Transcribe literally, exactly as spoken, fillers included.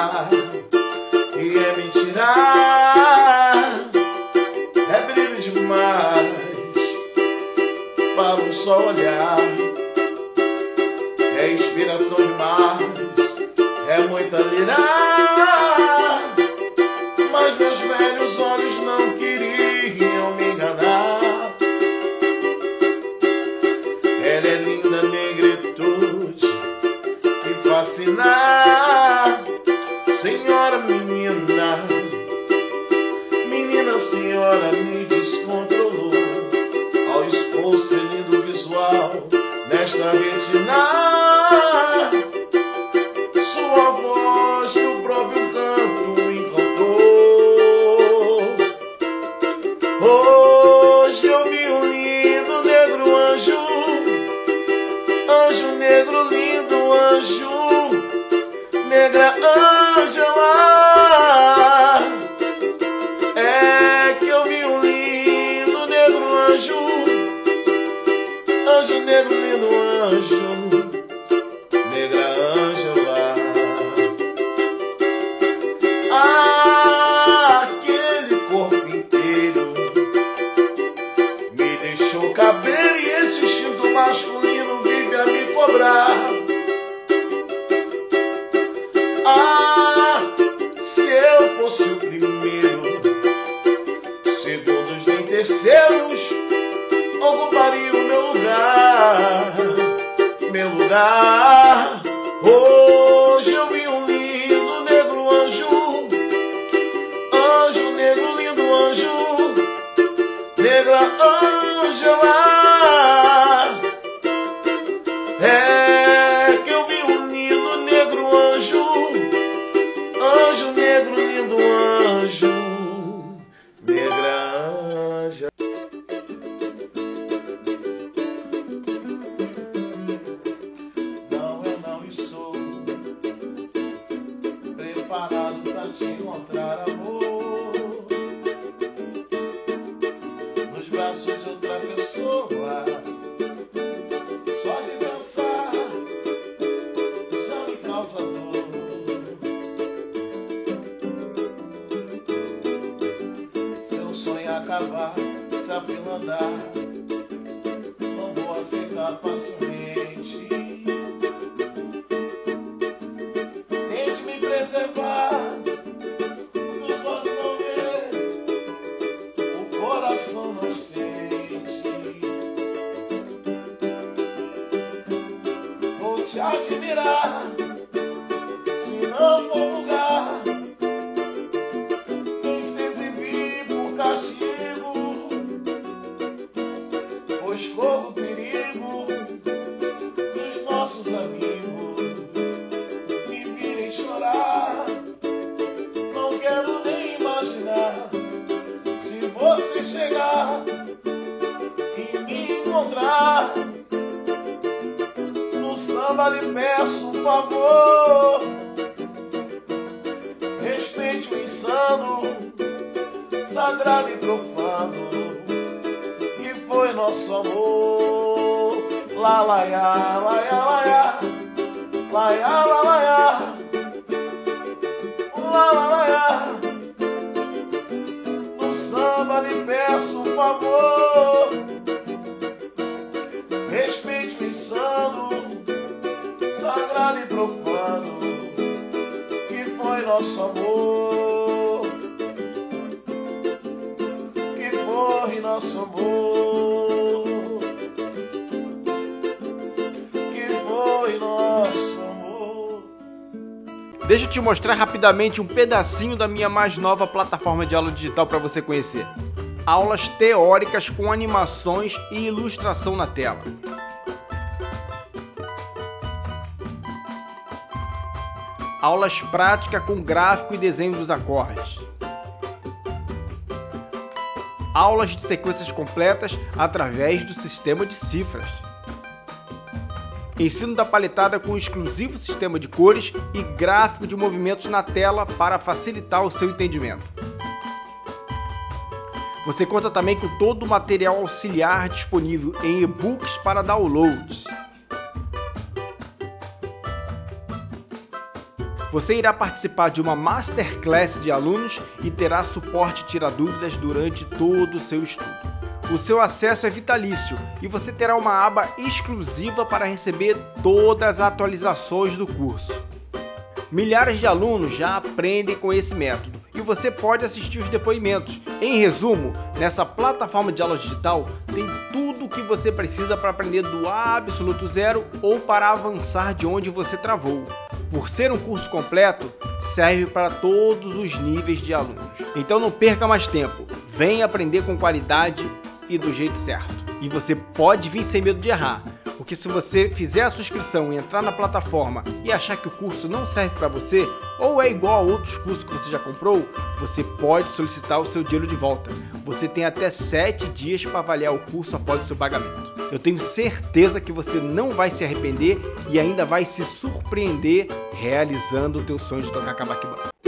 E é mentira, é brilho demais para um só olhar. É inspiração demais, é muita lira. Mas meus velhos olhos não queriam me enganar. Ela é linda negritude que fascina. Senhora, menina, menina, senhora me descontrolou ao expor seu lindo visual nesta retina. Sua voz no próprio canto encantou. Hoje eu vi um lindo negro anjo, anjo negro lindo anjo, negra Ângela. É que eu vi um lindo negro anjo, anjo negro lindo anjo, negra Ângela. Ah, aquele corpo inteiro me deixou cabelo e esse instinto masculino vive a me cobrar. Ah, se eu fosse o primeiro, segundos nem terceiros ocuparia o meu lugar, meu lugar. Hoje eu vi um lindo negro anjo, anjo negro lindo anjo, negra Ângela. É que eu vi um lindo negro anjo, anjo negro lindo anjo, negra Ângela. Não, eu não estou preparado pra te encontrar, amor, nos braços de outra pessoa. Só de pensar já me causa dor. Seu sonho acabar, se a fila andar, não vou aceitar facilmente. Tente me preservar, os olhos não vêem, o coração não sente. Vou te admirar, se não for vulgar, e se exibir por castigo, pois corro perigo dos nossos amigos me virem chorar. Não quero nem imaginar se você chegar e me encontrar. No samba lhe peço um favor, respeite o insano, sagrado e profano que foi nosso amor. Lá, lá, ya, lá, ya, lá, ya, lá, ya, lá, lá, ya, lá, lá, lá, ya. No samba lhe peço um favor, respeite o insano, sagrado e profano que foi nosso amor, que foi nosso amor, que foi nosso amor. Deixa eu te mostrar rapidamente um pedacinho da minha mais nova plataforma de aula digital para você conhecer. Aulas teóricas com animações e ilustração na tela. Aulas práticas com gráfico e desenho dos acordes. Aulas de sequências completas através do sistema de cifras. Ensino da paletada com exclusivo sistema de cores e gráfico de movimentos na tela para facilitar o seu entendimento. Você conta também com todo o material auxiliar disponível em e-books para downloads. Você irá participar de uma Masterclass de alunos e terá suporte e tira dúvidas durante todo o seu estudo. O seu acesso é vitalício e você terá uma aba exclusiva para receber todas as atualizações do curso. Milhares de alunos já aprendem com esse método e você pode assistir os depoimentos. Em resumo, nessa plataforma de aula digital tem tudo o que você precisa para aprender do absoluto zero ou para avançar de onde você travou. Por ser um curso completo, serve para todos os níveis de alunos. Então não perca mais tempo, venha aprender com qualidade e do jeito certo. E você pode vir sem medo de errar, porque se você fizer a sua inscrição e entrar na plataforma e achar que o curso não serve para você, ou é igual a outros cursos que você já comprou, você pode solicitar o seu dinheiro de volta. Você tem até sete dias para avaliar o curso após o seu pagamento. Eu tenho certeza que você não vai se arrepender e ainda vai se surpreender realizando o teu sonho de tocar cavaquinho.